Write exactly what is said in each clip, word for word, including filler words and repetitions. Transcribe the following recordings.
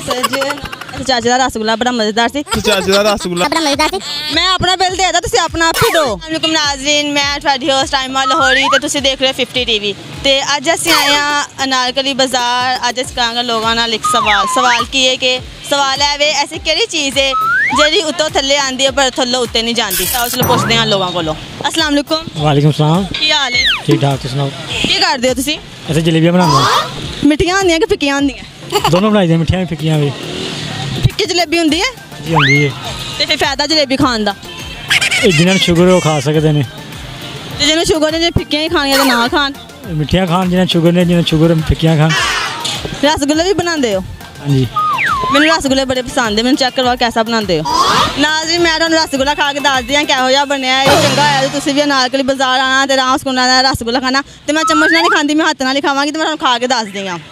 ਚਾਚੇ ਦਾ ਰਸਗੁੱਲਾ ਬੜਾ ਮਜ਼ੇਦਾਰ ਸੀ। ਚਾਚੇ ਦਾ ਰਸਗੁੱਲਾ ਬੜਾ ਮਜ਼ੇਦਾਰ ਸੀ। ਮੈਂ ਆਪਣਾ ਬਿੱਲ ਦੇਦਾ, ਤੁਸੀਂ ਆਪਣਾ ਆਪ ਹੀ ਦਿਓ। ਅਸਲਾਮੁਅਲੈਕੁਮ ਨਾਜ਼ਰੀਨ, ਮੈਂ ਤੁਹਾਡੀ ਹੋਸਟ ਟਾਈਮਾ ਲਾਹੌਰੀ ਤੇ ਤੁਸੀਂ ਦੇਖ ਰਹੇ ਫਿਫਟੀ ਟੀਵੀ। ਤੇ ਅੱਜ ਅਸੀਂ ਆਏ ਹਾਂ ਅਨਾਰਕਲੀ ਬਾਜ਼ਾਰ। ਅੱਜ ਅਸੀਂ ਕਰਾਂਗੇ ਲੋਕਾਂ ਨਾਲ ਇੱਕ ਸਵਾਲ। ਸਵਾਲ ਕੀ ਹੈ ਕਿ ਸਵਾਲ ਹੈ ਵੇ ਐਸੀ ਕਿਹੜੀ ਚੀਜ਼ ਹੈ ਜਿਹੜੀ ਉੱਤੋਂ ਥੱਲੇ ਆਉਂਦੀ ਹੈ ਪਰ ਥੱਲੋਂ ਉੱਤੇ ਨਹੀਂ ਜਾਂਦੀ। ਤਾਂ ਚਲੋ ਪੁੱਛਦੇ ਹਾਂ ਲੋਕਾਂ ਕੋਲੋਂ। ਅਸਲਾਮ ਵਾਲੇਕੁਮ। ਵਾਲੇਕੁਮ ਸਲਾਮ। ਕੀ ਹਾਲ ਹੈ? ਠੀਕ ਠਾਕ, ਤੁਸੀਂ ਸੁਣਾਓ? ਕੀ ਕਰਦੇ ਹੋ ਤੁਸੀਂ? ਅਸੀਂ ਜਲੇਬੀਆਂ ਬਣਾਉਂਦੇ। ਮਿੱਠੀਆਂ ਹੁੰਦੀਆਂ ਕਿ ਫਿੱਕੀਆਂ ਹੁੰਦੀਆਂ? ਦੋਨੋਂ ਬਣਾਈ ਦੀਆਂ, ਮਿੱਠੀਆਂ ਵੀ ਫਿੱਕੀਆਂ ਵੀ। ਫਿੱਕੀ ਜਲੇਬੀ ਹੁੰਦੀ ਹੈ ਜੀ? ਹੁੰਦੀ ਹੈ। ਤੇ ਫਿਰ ਫਾਇਦਾ ਜਲੇਬੀ ਖਾਣ ਦਾ? ਇਹ ਜਿਨ੍ਹਾਂ ਨੂੰ ਸ਼ੂਗਰ ਉਹ ਖਾ ਸਕਦੇ ਨੇ। ਤੇ ਜਿਹਨੂੰ ਸ਼ੂਗਰ ਨੇ, ਜੇ ਫਿੱਕੀਆਂ ਹੀ ਖਾਣੀਆਂ ਤਾਂ ਨਾ ਖਾਣ। ਮਿੱਠੀਆਂ ਖਾਣ ਜਿਹਨਾਂ ਸ਼ੂਗਰ ਨੇ, ਜਿਹਨਾਂ ਸ਼ੂਗਰ ਫਿੱਕੀਆਂ ਖਾਣ। ਰਸਗੁੱਲੇ ਵੀ ਬਣਾਉਂਦੇ ਹੋ? ਹਾਂਜੀ। ਮੈਨੂੰ ਰਸਗੁੱਲੇ ਬੜੇ ਪਸੰਦ ਹੈ, ਮੈਨੂੰ ਚੈੱਕ ਕਰਵਾ ਕੈਸਾ ਬਣਾਉਂਦੇ ਹੋ। ਨਾਜ਼ਰੀਨ, ਮੈਂ ਤੁਹਾਨੂੰ ਰਸਗੁੱਲਾ ਖਾ ਕੇ ਦੱਸਦੀ ਹਾਂ ਕਿਹੋ ਜਿਹਾ ਬਣਿਆ। ਇਹ ਚੰਗਾ ਹੋਇਆ ਜੇ ਤੁਸੀਂ ਵੀ ਅਨਾਰਕਲੀ ਬਾਜ਼ਾਰ ਆਉਣਾ ਤੇ ਰਾਮ ਸਕੂਨਾਂ ਦਾ ਰਸਗੁੱਲਾ ਖਾਣਾ। ਤੇ ਮੈਂ ਚਮਚ ਨਾਲ ਨਹੀਂ ਖਾਂਦੀ, ਮੈਂ ਹੱਥ ਨਾਲ ਹੀ ਖਾਵਾਂਗੀ। ਤੇ ਮੈਂ ਤੁਹਾਨੂੰ ਖਾ ਕੇ ਦੱਸਦੀ ਹਾਂ।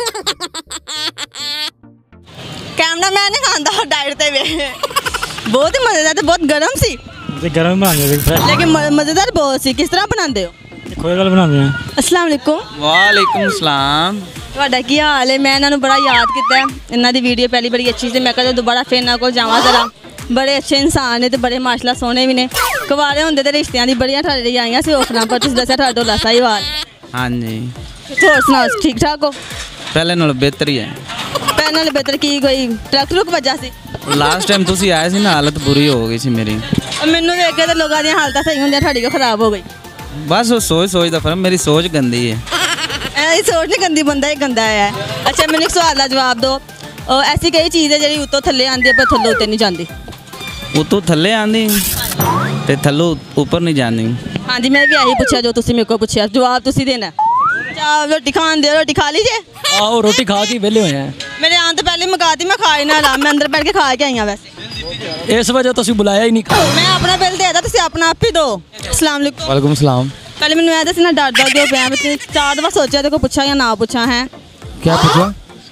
ਕੈਮਰਾ ਮੈਨ ਨਹੀਂ ਖਾਂਦਾ ਡਾਈਟ ਤੇ ਵੇ। ਬਹੁਤ ਹੀ ਮਜ਼ੇਦਾਰ ਤੇ ਬਹੁਤ ਗਰਮ ਸੀ। ਤੇ ਗਰਮ ਬਣਾਉਂਦੇ ਲੇਕਿਨ ਮਜ਼ੇਦਾਰ ਬਹੁਤ ਸੀ। ਕਿਸ ਤਰ੍ਹਾਂ ਬਣਾਉਂਦੇ ਹੋ? ਕੋਈ ਗੱਲ ਬਣਾਉਂਦੇ ਆ। ਅਸਲਾਮ ਵਾਲੇਕੁਮ। ਵਾਲੇਕੁਮ ਸਲਾਮ। ਤੁਹਾਡਾ ਕੀ ਹਾਲ ਹੈ? ਮੈਂ ਇਹਨਾਂ ਨੂੰ ਬੜਾ ਯਾਦ ਕੀਤਾ। ਇਹਨਾਂ ਦੀ ਵੀਡੀਓ ਪਹਿਲੀ ਬੜੀ ਅੱਛੀ ਸੀ। ਮੈਂ ਕਹਿੰਦਾ ਦੁਬਾਰਾ ਫਿਰ ਇਹਨਾਂ ਕੋਲ ਜਾਵਾਂ ਜ਼ਰਾ। ਬੜੇ ਅੱਛੇ ਇਨਸਾਨ ਨੇ ਤੇ ਬੜੇ ਮਾਸ਼ਾਅੱਲਾ ਸੋਹਣੇ ਵੀ ਨੇ। ਕੁਵਾਰੇ ਹੁੰਦੇ ਤੇ ਰਿਸ਼ਤਿਆਂ ਦੀ ਬੜੀਆਂ ਤੁਹਾਡੇ ਲਈ ਆਈਆਂ ਸੀ ਔਫਰਾਂ, ਪਰ ਤੁਸੀਂ ਦੱਸਿਆ ਤੁਹਾਡਾ ਢੋਲਾ ਸਾਹੀਵਾਲ। ਹਾਂਜੀ। ਹੋਰ ਸੁਣਾਓ, ਠੀਕ ਠਾਕ ਹੋ? ਪਹਿਲੇ ਨਾਲੋਂ ਬਿਹਤਰ ਹੀ ਹੈ। ਪਹਿਲੇ ਨਾਲੋਂ ਬਿਹਤਰ ਕੀ? ਕੋਈ ਟਰੱਕ ਟਰੁੱਕ ਵੱਜਾ ਸੀ? ਲਾਸਟ ਟਾਈਮ ਤੁਸੀਂ ਆਏ ਸੀ ਨਾ, ਹਾਲਤ ਬੁਰੀ ਹੋ ਗਈ ਸੀ ਮੇਰੀ। ਮੈਨੂੰ ਵੇਖ ਕੇ ਤੇ ਲੋਕਾਂ ਦੀਆਂ ਹਾਲਤਾਂ ਸਹੀ ਹੁੰਦੀਆਂ, ਤੁਹਾਡੀ ਕਿਉਂ ਖਰਾਬ ਹੋ ਗਈ? ਬਸ ਉਹ ਸੋਚ ਸੋਚ ਦਾ ਫਰਕ। ਮੇਰੀ ਸੋਚ ਗੰਦੀ ਹੈ। ਇਹ ਸੋਚ ਨਹੀਂ ਗੰਦੀ, ਬੰਦਾ ਹੀ ਗੰਦਾ ਹੈ। ਅੱਛਾ, ਮੈਨੂੰ ਇੱਕ ਸਵਾਲ ਦਾ ਜਵਾਬ ਦਿਓ। ਐਸੀ ਕਿਹੜੀ ਚੀਜ਼ ਹੈ ਜਿਹੜੀ ਉੱਤੋਂ ਥੱਲੇ ਆਉਂਦੀ ਹੈ ਪਰ ਥੱਲੋਂ ਉੱਤੇ ਨਹੀਂ ਜਾਂਦੀ? ਉੱਤੋਂ ਥੱਲੇ ਆਂਦੀ ਤੇ ਥੱਲੋਂ ਉੱਪਰ ਨਹੀਂ ਜਾਂਦੀ। ਹਾਂਜੀ, ਮੈਂ ਵੀ ਆਹੀ ਪੁੱਛਿਆ ਜੋ ਤੁਸੀਂ ਮੇਰੇ ਕੋਲ ਪੁੱਛਿਆ। ਜਵਾਬ ਤੁਸੀਂ ਦੇਣਾ। ਅੱਛਾ, ਰੋਟੀ ਖਾਣ ਦਿਓ। ਰੋਟੀ ਖਾ ਲਈ ਜੇ? ਆਹੋ, ਰੋਟੀ ਖਾ ਕੇ ਵਿਹਲੇ ਹੋਏ ਆ। ਮੇਰੇ ਆਉਣ ਤੋਂ ਪਹਿਲੇ ਮੁਕਾਤੀ, ਮੈਂ ਖਾ ਹੀ ਨਾ ਲਾ। ਮੈਂ ਅੰਦਰ ਬੈਠ ਕੇ ਖਾ ਕੇ ਆਈ ਹਾਂ ਵੈਸੇ। ਇਸ ਵਜ੍ਹਾ ਤੁਸੀਂ ਬੁਲਾਇਆ ਹੀ ਨਹੀਂ। ਮੈਂ ਆਪਣਾ ਬਿੱਲ ਦੇਦਾ, ਤੁਸੀਂ ਆਪਣਾ ਆਪ ਹੀ ਦਿਓ। ਅਸਲਾਮ ਵਾਲੇਕੁਮ। ਵਾਲੇਕੁਮ ਸਲਾਮ। ਪਹਿਲੇ ਮੈਨੂੰ ਇਹ ਦੱਸਣਾ ਡਰ ਡਰ ਕਿਉਂ ਪਿਆ? ਮੈਂ ਚਾਰ ਦਫਾ ਸੋਚਿਆ ਤੇ ਕੋ ਪੁੱਛਾਂ ਜਾਂ ਨਾ ਪੁੱਛਾਂ ਹੈ। ਕੀ ਪੁੱਛਾਂ?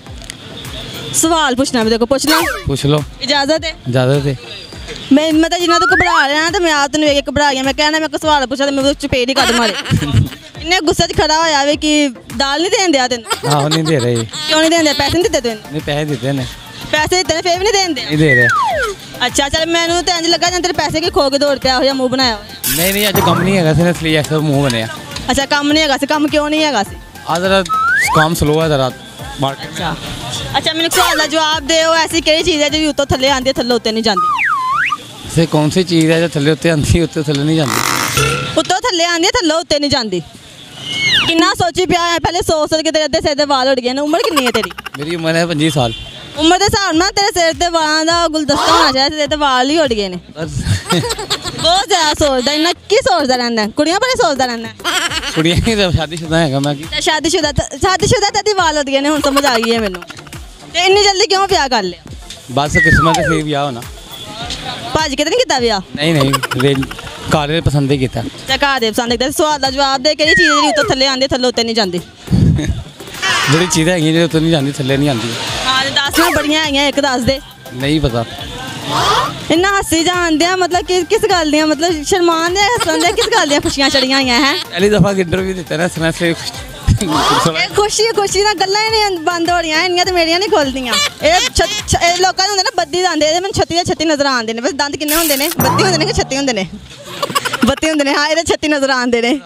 ਸਵਾਲ ਪੁੱਛਣਾ ਮੈਂ ਦੇਖੋ, ਪੁੱਛ ਲਾਂ? ਪੁੱਛ ਲਓ। ਇਜਾਜ਼ਤ ਹੈ? ਇਜਾਜ਼ਤ ਹੈ। ਮੈਂ ਮੈਂ ਤਾਂ ਜਿੰਨਾ ਤੋਂ ਘਬਰਾ ਰਿਹਾ ਤੇ ਮੈਂ ਆਪ ਤੈਨੂੰ ਵੇਖ ਕੇ ਘਬਰਾ ਗਿਆ। ਮੈਂ ਕਹਿਣਾ ਮੈਂ ਕੋਈ ਸਵਾਲ ਪੁੱਛਾਂ ਤੇ ਮੈਂ ਚਪੇੜ ਹੀ ਕੱਢ ਮਾਰੇ। ਇੰਨੇ ਗੁੱਸੇ 'ਚ ਖੜਾ ਹੋਇਆ ਵੇ ਕਿ ਦਾਲ ਨਹੀਂ ਦੇਣ ਦਿਆ ਤੈਨੂੰ। ਆਹੋ, ਨਹੀਂ ਦੇ ਰਹੇ। ਕਿਉਂ ਨਹੀਂ ਦੇਂਦੇ? ਪੈਸੇ ਨਹੀਂ ਦਿੱਤੇ ਤੈਨੂੰ? ਨਹੀਂ, ਪੈਸੇ ਦਿੱਤੇ ਨੇ। ਪੈਸੇ ਦਿੱਤੇ ਨੇ ਫੇਰ ਵੀ ਨਹੀਂ ਦੇਂਦੇ? ਨਹੀਂ ਦੇ ਰਹੇ। ਅੱਛਾ, ਚੱਲ ਮੈਨੂੰ ਤਾਂ ਇੰਝ ਲੱਗਾ ਜਾਂ ਤੇਰੇ ਪੈਸੇ ਕਿ ਖੋ ਕੇ ਦੌੜ ਪਿਆ ਹੋਇਆ ਮੂੰਹ ਬਣਾਇਆ ਹੋਇਆ। ਨਹੀਂ ਨਹੀਂ, ਅੱਜ ਕੰਮ ਨਹੀਂ ਹੈਗਾ ਸੀ, ਇਸ ਲਈ ਐਸਾ ਮੂੰਹ ਬਣਿਆ। ਅੱਛਾ, ਕੰਮ ਨਹੀਂ ਹੈਗਾ ਸੀ? ਕੰਮ ਕਿਉਂ ਨਹੀਂ ਹੈਗਾ ਸੀ? ਆ ਜ਼ਰਾ ਕੰਮ ਸਲੋ ਹੈ ਜ਼ਰਾ ਮਾਰਕੀਟ। ਅੱਛਾ ਅੱਛਾ, ਮੈਨੂੰ ਸਵਾਲ ਦਾ ਜਵਾਬ ਦਿਓ। ਐਸੀ ਕਿਹੜੀ ਚੀਜ਼ ਹੈ ਜਿਹੜੀ ਉੱਤੋਂ ਥੱਲੇ ਆਉਂਦੀ ਹੈ ਥੱਲੇ ਉੱਤੇ ਨਹੀਂ ਜਾਂਦੀ? ਸੇ ਕੌਣ ਸੀ ਚੀਜ਼ ਹੈ ਜੋ ਥੱਲੇ ਉੱਤੇ ਆਉਂਦੀ ਉੱਤੇ ਥੱਲੇ ਨਹੀਂ ਜਾਂਦੀ? ਉੱਤੋਂ ਥੱਲੇ ਆਉਂਦੀ ਹੈ ਥੱਲੇ ਉੱਤੇ ਨਹੀਂ ਜਾਂਦੀ। ਕਿੰਨਾ ਸੋਚੀ ਪਿਆ ਹੈ? ਪਹਿਲੇ ਸੋਚ ਸੋਚ ਕੇ ਤੇਰੇ ਅੱਧੇ ਸਿਰ ਦੇ ਵਾਲ ਉੱਡ ਗਏ ਨੇ। ਉਮਰ ਕਿੰਨੀ ਹੈ ਤੇਰੀ? ਮੇਰੀ ਉਮਰ ਹੈ ਪੰਜੀ ਸਾਲ। ਉਮਰ ਦੇ ਹਿਸਾਬ ਨਾਲ ਤੇਰੇ ਸਿਰ ਤੇ ਵਾਲਾਂ ਦਾ ਗੁਲਦਸਤਾ ਹੋਣਾ ਚਾਹੀਦਾ। ਤੇਰੇ ਤੇ ਵਾਲ ਹੀ ਉੱਡ ਗਏ ਨੇ। ਬਹੁਤ ਜ਼ਿਆਦਾ ਸੋਚਦਾ। ਇੰਨਾ ਕੀ ਸੋਚਦਾ ਰਹਿੰਦਾ? ਕੁੜੀਆਂ ਬਾਰੇ ਸੋਚਦਾ ਰਹਿੰਦਾ? ਕੁੜੀਆਂ ਹੀ ਤਾਂ ਸ਼ਾਦੀशुदा ਹੈਗਾ ਮੈਂ। ਕੀ ਸ਼ਾਦੀशुदा? ਸ਼ਾਦੀशुदा ਤਾਂ ਦੀ ਵਾਲ ਉੱਡ ਗਏ ਨੇ, ਹੁਣ ਸਮਝ ਆ ਗਈ ਹੈ ਮੈਨੂੰ। ਤੇ ਇੰਨੀ ਜਲਦੀ ਕਿਉਂ ਵਿਆਹ ਕਰ ਲਿਆ? ਬਸ ਕਿਸਮਤ ਸੀ ਵਿਆਹ ਹੋਣਾ। ਭੱਜ ਕੇ ਤਾਂ ਨਹੀਂ ਕੀਤਾ ਵਿਆਹ? ਨਹੀਂ ਨਹੀਂ, ਘਰ ਦੇ ਪਸੰਦ ਹੀ ਕੀਤਾ। ਤੇ ਘਰ ਦੇ ਪਸੰਦ ਕੀਤਾ। ਸਵਾਲ ਦਾ ਜਵਾਬ ਦੇ। ਕਿਹੜੀ ਚੀਜ਼ ਜਿਹੜੀ ਉੱਤੋਂ ਥੱਲੇ ਆਉਂਦੀ ਥੱਲੇ ਉੱਤੇ ਨਹੀਂ ਜਾਂਦੀ? ਜਿਹੜੀ ਚੀਜ਼ ਹੈਗੀ ਜਿਹੜੀ ਉੱਤੇ ਨਹੀਂ ਜਾਂਦੀ ਥੱਲੇ ਨਹੀਂ ਆਉਂਦੀ। ਹਾਂ, ਤੇ ਦੱਸ ਨਾ, ਬੜੀਆਂ ਹੈਗੀਆਂ, ਇੱਕ ਦੱਸ ਦੇ। ਨਹੀਂ ਪਤਾ। ਇੰਨਾ ਹੱਸੀ ਜਾਂਦੇ ਆ, ਮਤਲਬ ਕਿ ਕਿਸ ਗੱਲ ਦੀਆਂ, ਮਤਲਬ ਸ਼ਰਮਾਨ ਦੇ ਹੱਸਣ ਦੇ ਕਿਸ ਗੱਲ ਦੀਆਂ ਖੁਸ਼ੀਆਂ ਚੜੀਆਂ ਹੋਈਆਂ ਹੈ? ਪਹਿਲੀ ਦਫਾ ਇੰਟਰਵਿਊ ਦਿੱਤਾ ਨਾ ਸਮੈਸ ਲਈ। ਇਹ ਖੁਸ਼ੀ ਖੁਸ਼ੀ ਨਾਲ ਗੱਲਾਂ ਹੀ ਨਹੀਂ ਬੰਦ ਹੋ ਰਹੀਆਂ। ਇੰਨੀਆਂ ਤੇ ਮੇਰੀਆਂ ਨਹੀਂ ਖੁੱਲਦੀਆਂ। ਇਹ ਇਹ ਲੋਕਾਂ ਦੇ ਹੁੰਦੇ ਨਾ ਬੱਦੀ ਦੰਦ। ਇਹਦੇ ਮੈਨੂੰ ਛੱਤੀ ਦੇ ਛੱਤੀ ਨਜ਼ਰ ਆਉਂਦੇ ਨੇ। ਬਸ ਦੰਦ ਕਿੰਨੇ ਹੁੰਦੇ ਨੇ? ਬੱਤੀ ਹੁੰਦੇ ਨੇ ਕਿ ਛੱਤੀ ਹੁੰਦੇ ਨੇ? ਬੱਤੀ ਹੁੰਦੇ ਨੇ। ਹਾਂ, ਇਹਦੇ ਛੱਤੀ ਨਜ਼ਰ ਆਉਂਦੇ ਨੇ।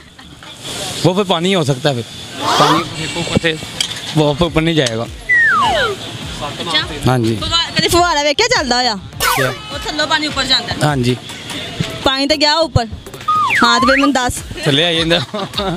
वो फिर पानी हो सकता है। फिर पानी ऊपर से वो ऊपर नहीं जाएगा। हाँ जी। कभी फुहारा वेख्या चलता होया? क्या? वो थल्लों पानी ऊपर जाता है। हाँ जी। पानी तो गया ऊपर। हाँ, तो फिर मैं दस थले आई जंदा।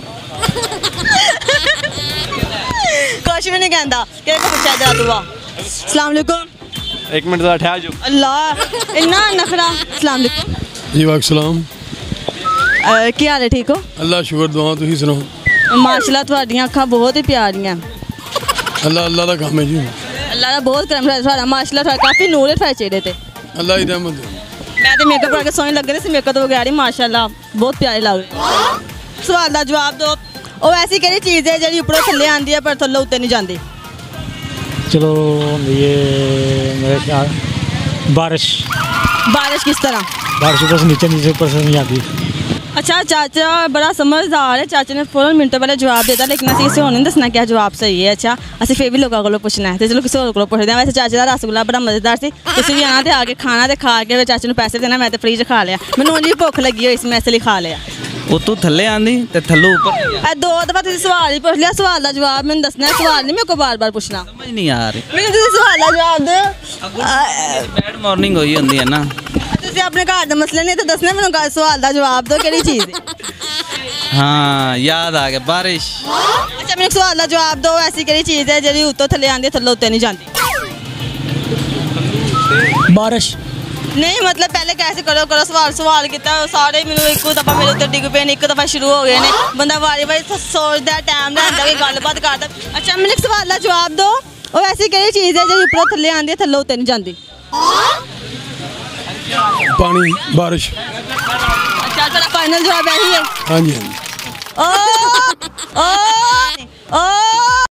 कुछ भी नहीं कहता। किहड़े को पुछया जरा तू? अस्सलाम वालेकुम। एक मिनट जरा ठहर जाओ। अल्लाह, इन्ना नखरा। अस्सलाम वालेकुम। जी वालेकुम सलाम। ਕੀ ਹਾਲ ਹੈ? ਠੀਕ ਹੋ? ਅੱਲਾ ਸ਼ੁਕਰ ਦੁਆ, ਤੁਸੀਂ ਸੁਣਾਓ? ਮਾਸ਼ਾਅੱਲਾ, ਤੁਹਾਡੀਆਂ ਅੱਖਾਂ ਬਹੁਤ ਹੀ ਪਿਆਰੀਆਂ। ਅੱਲਾ ਅੱਲਾ ਦਾ ਕੰਮ ਹੈ ਜੀ। ਅੱਲਾ ਦਾ ਬਹੁਤ ਕਰਮ ਹੈ ਤੁਹਾਡਾ। ਮਾਸ਼ਾਅੱਲਾ, ਤੁਹਾਡਾ ਕਾਫੀ ਨੂਰ ਹੈ ਤੁਹਾਡੇ ਚਿਹਰੇ ਤੇ। ਅੱਲਾ ਦੀ ਰਹਿਮਤ। ਮੈਂ ਤੇ ਮੇਕਅਪ ਕਰਕੇ ਸੋਹਣੀ ਲੱਗ ਰਹੀ ਸੀ। ਮੇਕਅਪ ਤੋਂ ਬਗੈਰ ਹੀ ਮਾਸ਼ਾਅੱਲਾ ਬਹੁਤ ਪਿਆਰੇ ਲੱਗ ਰਹੇ। ਸਵਾਲ ਦਾ ਜਵਾਬ ਦਿਓ। ਉਹ ਐਸੀ ਕਿਹੜੀ ਚੀਜ਼ ਹੈ ਜਿਹੜੀ ਉੱਪਰੋਂ ਥੱਲੇ ਆਉਂਦੀ ਹੈ ਪਰ ਥੱਲੇ ਉੱਤੇ ਨਹੀਂ ਜਾਂਦੀ? ਚਲੋ ਹੁੰਦੀ ਹੈ ਮੇਰੇ ਖਿਆਲ बारिश बारिश किस तरह? बारिश ऊपर से नीचे नीचे ऊपर से नहीं आती। अच्छा चाचा बड़ा समझदार है, चाचा ने फौरन मिनटों पहले जवाब देता, लेकिन असं किसी होर नहीं दसना क्या जवाब सही है। अच्छा असं फिर भी लोगों को पूछना है, तो चलो किसी होर को पूछते हैं। वैसे चाचे का रसगुल्ला बड़ा मज़ेदार सी, तुसीं भी आना तो आके खाना तो खा के चाचे को पैसे देना। मैं तो फ्री च खा लिया, मैंने उंज भी भुख लगी हुई सी, मैं इसलिए खा लिया। उतों थल्ले आंदी ते थल्लों ऊपर नहीं जांदी। ए दो दफा तुसीं सवाल ही पूछ लिया, सवाल का जवाब मैंने दसना है, सवाल नहीं मेरे को बार बार पूछना। समझ नहीं आ रही। मैंने तुसीं सवाल का जवाब दो। बैड मॉर्निंग हुई होंदी है ना। तुसीं अपने घर दे मसले नहीं तो दसना, मैंने सवाल का जवाब दो केड़ी चीज़ है। हाँ याद आ गया, बारिश। अच्छा मैंने सवाल का जवाब दो, ऐसी केड़ी चीज़ है जी उत्तों थल्ले आंदी थल्लों उत्ते नहीं जाती? बारिश नहीं मतलब पहले कैसे करो करो सवाल सवाल किया सारे मैंने एक दफा मेरे उत्ते डिग पे एक दफा शुरू हो गए ने, बंदा वारी वारी सोचता टाइम लैंदा कोई गलबात करता। अच्छा मैंने एक सवाल का जवाब दो, वो ऐसी केड़ी चीज़ है जी उपरों थल्ले आंदी थल्लों उत्ते नहीं जाती? पानी बारिश। अच्छा तेरा फाइनल जवाब यही है? हाँ जी हाँ जी। ओ ओ ओ